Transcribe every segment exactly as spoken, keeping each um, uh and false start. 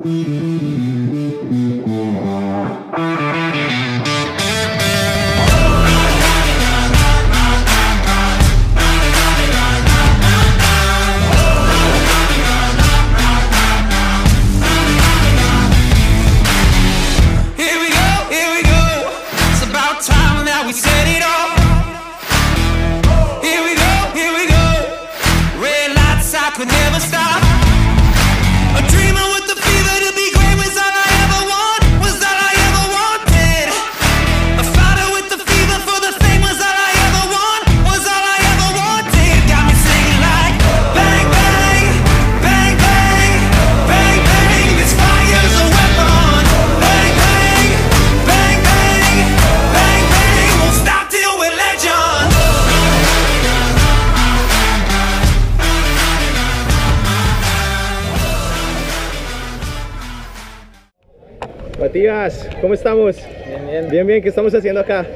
Matías, ¿cómo estamos? Bien, bien. Bien, bien, ¿qué estamos haciendo acá?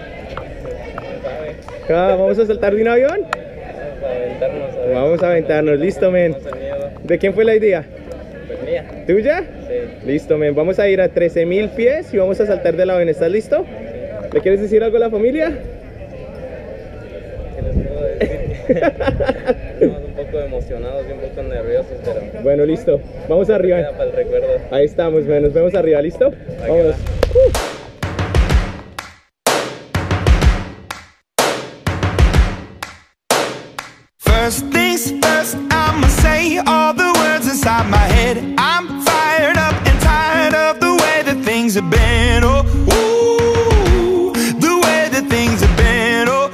Acá, ¿vamos a saltar de un avión? Vamos a aventarnos. A ver. Vamos a aventarnos, listo, men. ¿De quién fue la idea? Pues mía. ¿Tuya? Sí. Listo, men. Vamos a ir a trece mil pies y vamos a saltar del avión. ¿Estás listo? Sí. ¿Le quieres decir algo a la familia? ¿Qué les puedo decir? Estamos un poco emocionados y un poco nerviosos, pero... Bueno, listo. Vamos arriba. Queda para el recuerdo. Ahí estamos, men. Nos vemos arriba, ¿listo? Vámonos. Uh. First things first, I'ma say all the words inside my head. I'm fired up and tired of the way that things have been. Oh, ooh, the way that things have been. Oh,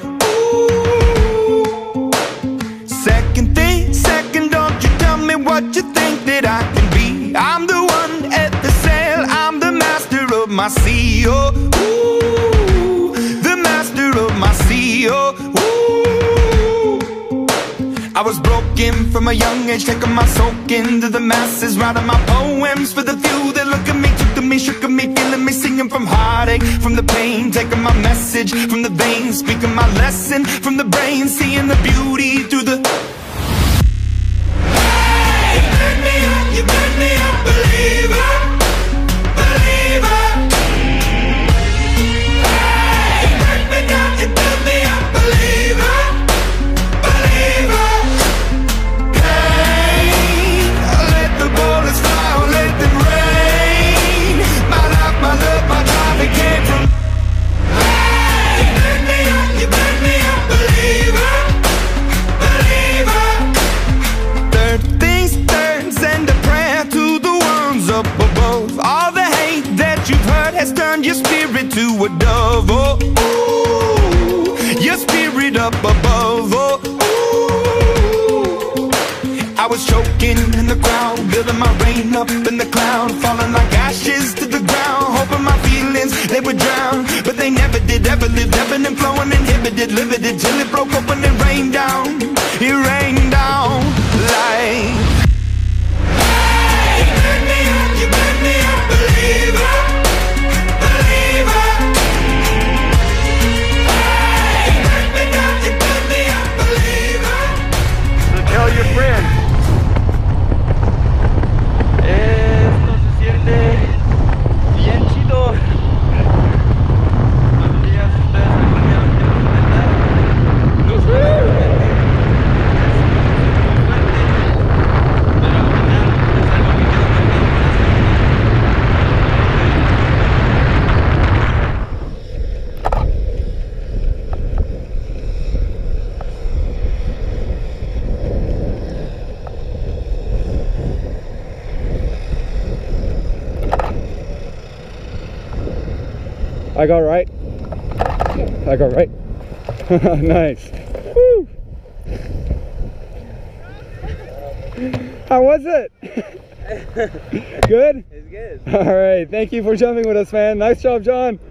ooh. Second thing, second, don't you tell me what you think that I can be. I'm the one at the sail, I'm the master of my sea. Oh, ooh, the master of my sea. Oh, ooh. I was broken from a young age, taking my soak into the masses, writing my poems for the few that look at me, took to me, shook at me, feeling me, singing from heartache, from the pain, taking my message from the veins, speaking my lesson from the brain, seeing the beauty through the... Hey, you burn me up, you burn me up, believer, believer. Hey, you burn me down, you burn me up, believer, believer. Has turned your spirit to a dove. Oh, ooh, your spirit up above. Oh, ooh. I was choking in the crowd, building my rain up in the cloud, falling like ashes to the ground, hoping my feelings they would drown, but they never did. Ever lived, ebbing and flowing, inhibited, limited, till it broke open and rained down. It rained down like. Hey, you burn me up, you burn me up, believer. Tell your friend. Esto se siente bien chido. Buenos días, ustedes me planearon que nos intentaran. No sé. Pero al final es algo que queda marcado para I got right. I got right. Nice. Woo. How was it? Good? It's good. All right. Thank you for jumping with us, man. Nice job, John.